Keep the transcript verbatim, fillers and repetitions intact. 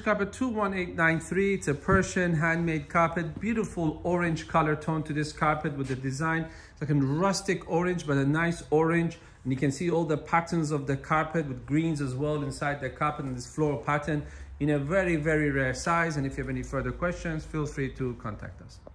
Carpet two one eight nine three. It's a Persian handmade carpet. Beautiful orange color tone to this carpet with the design. It's like a rustic orange, but a nice orange. And you can see all the patterns of the carpet with greens as well inside the carpet and this floral pattern in a very, very rare size. And if you have any further questions, feel free to contact us.